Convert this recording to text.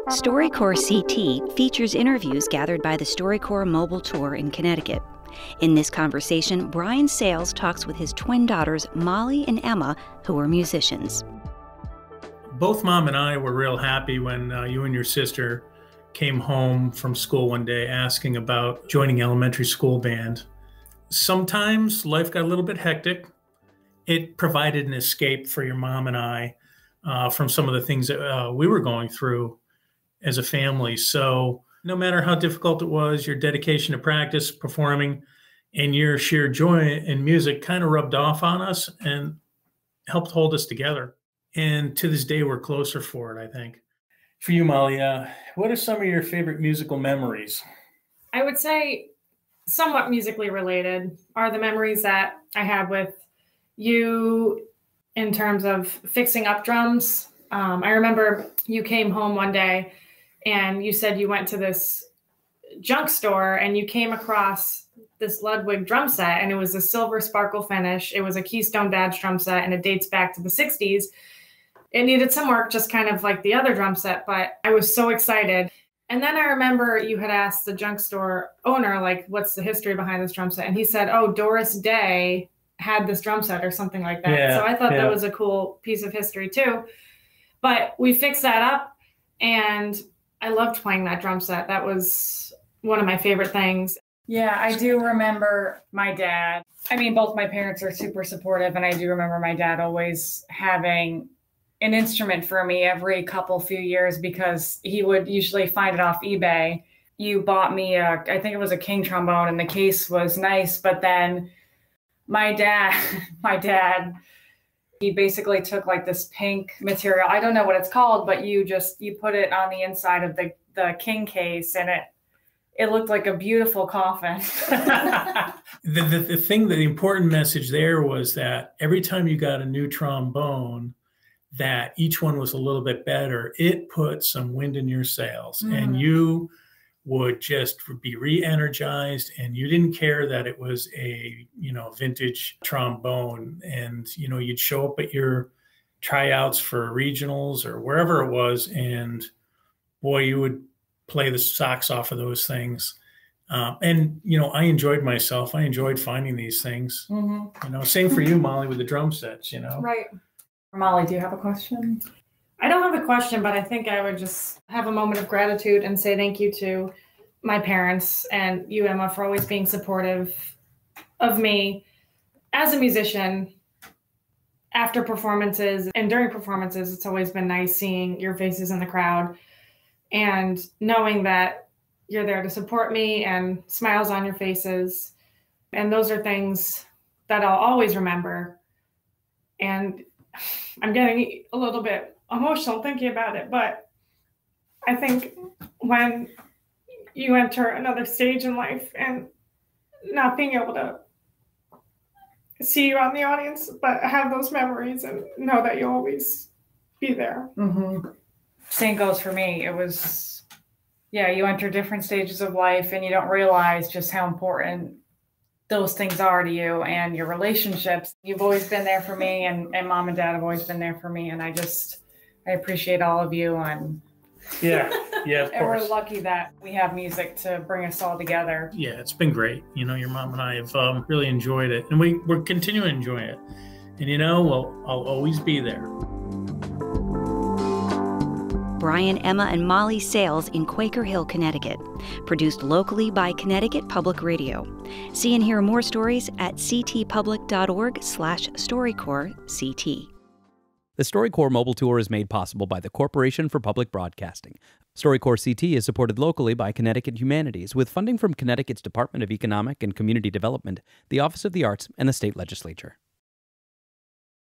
StoryCorps CT features interviews gathered by the StoryCorps Mobile Tour in Connecticut. In this conversation, Bryan Sayles talks with his twin daughters, Molly and Emma, who are musicians. Both Mom and I were real happy when you and your sister came home from school one day asking about joining elementary school band. Sometimes life got a little bit hectic. It provided an escape for your mom and I from some of the things that we were going through as a family. So no matter how difficult it was, your dedication to practice, performing, and your sheer joy in music kind of rubbed off on us and helped hold us together. And to this day, we're closer for it, I think. For you, Molly, what are some of your favorite musical memories? I would say somewhat musically related are the memories that I have with you in terms of fixing up drums. I remember you came home one day and you said you went to this junk store and you came across this Ludwig drum set, and it was a silver sparkle finish. It was a Keystone badge drum set, and it dates back to the 60s. It needed some work, just kind of like the other drum set, but I was so excited. And then I remember you had asked the junk store owner, like, what's the history behind this drum set? And he said, oh, Doris Day had this drum set or something like that. Yeah, so I thought that was a cool piece of history too. But we fixed that up, and I loved playing that drum set. That was one of my favorite things. Yeah, I do remember my dad. I mean, both my parents are super supportive, and I do remember my dad always having an instrument for me every few years because he would usually find it off eBay. You bought me I think it was a king trombone, and the case was nice, but then my dad, he basically took like this pink material. I don't know what it's called, but you put it on the inside of the king case, and it looked like a beautiful coffin. The important message there was that every time you got a new trombone, that each one was a little bit better, it put some wind in your sails, and you would just be re-energized, and you didn't care that it was a, vintage trombone, and, you'd show up at your tryouts for regionals or wherever it was, and boy, you would play the socks off of those things. And, I enjoyed myself. I enjoyed finding these things, same for you, Molly, with the drum sets, Right. Molly, do you have a question? I don't have a question, but I think I would just have a moment of gratitude and say thank you to my parents and you, Emma, for always being supportive of me as a musician. After performances and during performances, it's always been nice seeing your faces in the crowd and knowing that you're there to support me and smiles on your faces. And those are things that I'll always remember. And I'm getting a little bit emotional thinking about it, but I think when you enter another stage in life and not being able to see you on the audience, but have those memories and know that you'll always be there. Same goes for me. It was, you enter different stages of life and you don't realize just how important those things are to you and your relationships. You've always been there for me, and Mom and Dad have always been there for me. And I appreciate all of you. And of course. And we're lucky that we have music to bring us all together. Yeah, it's been great. Your mom and I have really enjoyed it, and we're continuing to enjoy it. And I'll always be there. Bryan, Emma, and Molly Sayles in Quaker Hill, Connecticut. Produced locally by Connecticut Public Radio. See and hear more stories at ctpublic.org/StoryCorps-CT. The StoryCorps Mobile Tour is made possible by the Corporation for Public Broadcasting. StoryCorps CT is supported locally by Connecticut Humanities with funding from Connecticut's Department of Economic and Community Development, the Office of the Arts, and the state legislature.